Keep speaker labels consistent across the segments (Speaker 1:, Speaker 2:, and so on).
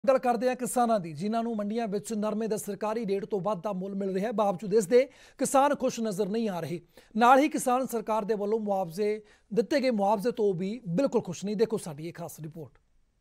Speaker 1: गल करते हैं किसानों की जिन्होंने मंडियों में नरमे के सरकारी रेट तो वध का मुल मिल रहा है, बावजूद इसके किसान खुश नज़र नहीं आ रहे। नाल ही किसान सरकार के वालों मुआवजे दिते गए मुआवजे तो भी बिल्कुल खुश नहीं। देखो साडी एक खास रिपोर्ट।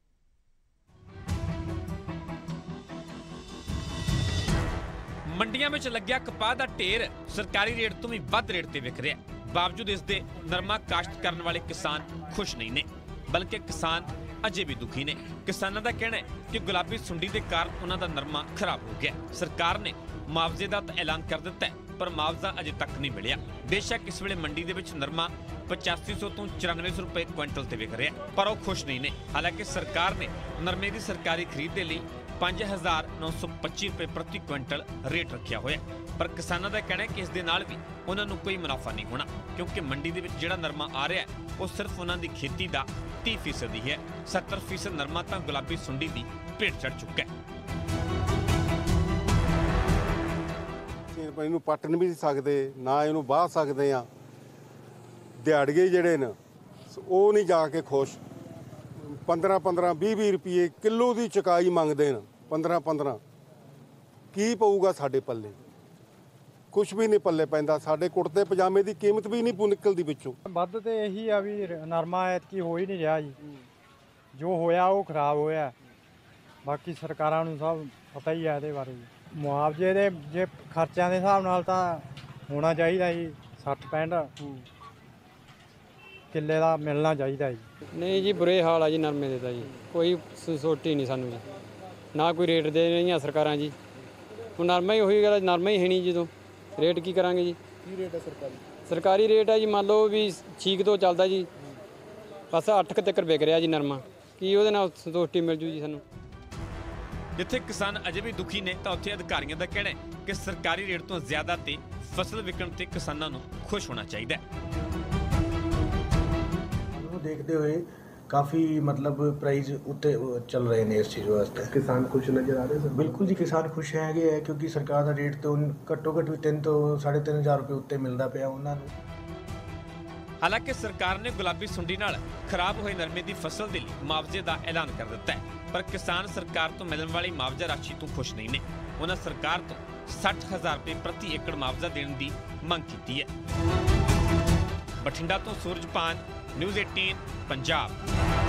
Speaker 2: मंडियां में लग्या कपाह का ढेर सरकारी रेट तो भी वध रेट से विक रहा है, बावजूद इसके नरमा काश्त करने वाले किसान खुश नहीं ने, बल्कि किसान अजे भी दुखी ने। किसानों का कहना है कि गुलाबी सुंडी के कारण उन्हों का नरमा खराब हो गया। सरकार ने मुआवजे का तो ऐलान कर दिता है, पर मुआवजा अजे तक नहीं मिलिया। बेशक इस वेले मंडी के विच नरमा 8500 तो 9400 रुपए क्विंटल से विक रहा है, पर वो खुश नहीं ने। हालांकि सरकार ने नरमे की सरकारी खरीद के लिए 5925 रुपए प्रति क्विंटल रेट रखा हुआ है, पर किसानों का कहना है कि इस दे नाल भी उन्होंने कोई मुनाफा नहीं होना, क्योंकि मंडी के जिहड़ा नरमा आ रहा है वो सिर्फ उन्होंने खेती का 30% है। 70% नरमा तो गुलाबी सुंडी की भेट चढ़ चुका है।
Speaker 3: इनू पट नहीं भी सकते, ना इनू बाह सकते हैं। दिहाड़िए जिहड़े ने वो नहीं जाके खुश। 15-15 20-20 रुपये किलो की चकाई मंगते हैं। 15-15 की पऊगा साडे पल्ले? कुछ भी नहीं पल्ले पैंदा। साडे कुर्ते पजामे की कीमत भी नहीं निकलती पिछों।
Speaker 4: ਵੱਧ ਤੇ ਇਹੀ ਆ ਵੀ ਨਰਮਾ ਐਤਕੀ ਹੋ ਹੀ ਨਹੀਂ ਰਿਹਾ ਜੀ। ਜੋ ਹੋਇਆ ਉਹ ਖਰਾਬ ਹੋਇਆ। ਬਾਕੀ ਸਰਕਾਰਾਂ ਨੂੰ ਸਭ ਪਤਾ ਹੀ ਆ ਇਹਦੇ ਬਾਰੇ ਜੀ। ਮੁਆਵਜ਼ੇ ਦੇ ਜੇ ਖਰਚਿਆਂ ਦੇ ਹਿਸਾਬ ਨਾਲ ਤਾਂ ਹੋਣਾ ਚਾਹੀਦਾ ਜੀ 60-65 ਕਿੱਲੇ ਦਾ ਮਿਲਣਾ ਚਾਹੀਦਾ ਜੀ।
Speaker 5: ਨਹੀਂ ਜੀ ਬੁਰੇ ਹਾਲ ਆ ਜੀ ਨਰਮੇ ਦੇ ਤਾਂ ਜੀ, ਕੋਈ ਸੋਟੀ ਨਹੀਂ ਸਾਨੂੰ ਜੀ, ਨਾ ਕੋਈ ਰੇਟ ਦੇ ਰਹੀਆਂ ਸਰਕਾਰਾਂ ਜੀ। ਹੁਣ ਨਰਮਾ ਹੀ ਉਹੀ ਗੱਲ, ਨਰਮਾ ਹੀ ਹੈ ਨਹੀਂ ਜਦੋਂ रेट की करांगे जी। की रेट है सरकारी? सरकारी रेट है जी, मान लो भी 6 तो चलता जी, बस 8 तक विक रहा जी नरमा। की ਉਹਦੇ ਨਾਲ ਸੰਤੁਸ਼ਟੀ ਮਿਲ ਜੂ ਜੀ ਸਾਨੂੰ।
Speaker 2: जिथे किसान अजे भी दुखी ने तो उत्थे अधिकारियों का कहना है कि सरकारी रेट तो ज्यादा ते फसल विकण ते किसानों को खुश होना चाहिए।
Speaker 6: देखते हुए काफ़ी मतलब प्राइस उत्ते चल रहे हैं इस चीज़ वास्ते।
Speaker 7: किसान खुश नज़र आ रहे हैं?
Speaker 6: बिल्कुल जी, किसान खुश है क्योंकि सरकार का रेट तो घट्टो घट्ट भी 3 तो 3500 रुपये उत्ते मिलता पाया उन्होंने।
Speaker 2: हालांकि सरकार ने गुलाबी सुंडी नाल खराब हुए नरमे की फसल के लिए मुआवजे का ऐलान कर दिता है, पर किसान सरकार तो मिलने वाली मुआवजा राशि तो खुश नहीं ने। उन्होंने सरकार तो 60,000 रुपये प्रति एकड़ मुआवजा देने की मंग की है। बठिंडा तो सूरजपान, न्यूज़ 18 पंजाब।